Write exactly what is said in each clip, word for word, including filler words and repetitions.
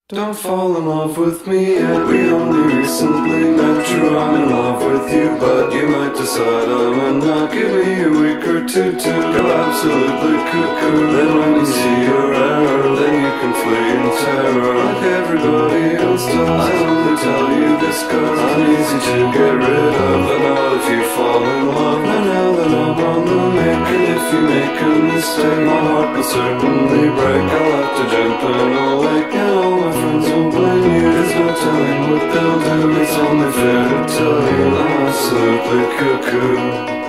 Don't fall in love with me yet. We only recently met. True, I'm in love with you, but you might decide I'm a not. Give me a week or two to go absolutely cuckoo. Then when you see your error, then you can flee in terror like everybody else does. I only tell you this cause I'm easy to get rid of, but not if you fall in love. I know that I'm on the make, and if you make a mistake, my heart will certainly break. I'll have to jump in a lake, and all my friends will blame you. There's no telling what they'll do. It's only fair to tell you I'm absolutely cuckoo.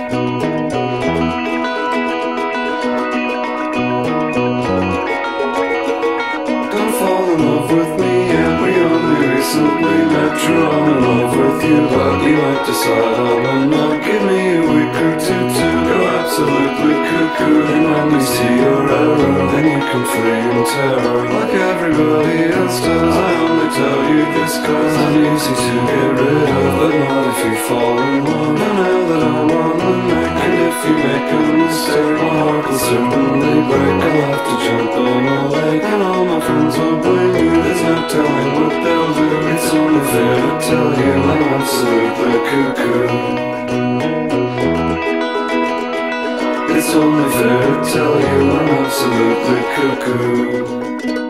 Don't fall in love with me yet. We only recently met. True, I'm in love with you, but you might decide I'm a not. Give me a week or two to go absolutely cuckoo. And when you see your error, then you can flee in terror like everybody else does. I only tell you this cause I'm easy to get rid of, but not if you fall in love. I know that I'm on the make, and if you make a mistake, my heart will certainly break. I'll have to jump in a lake, and all my friends will blame you. There's no telling what they'll do. It's only fair to tell you I'm absolutely cuckoo. It's only fair to tell you I'm absolutely cuckoo.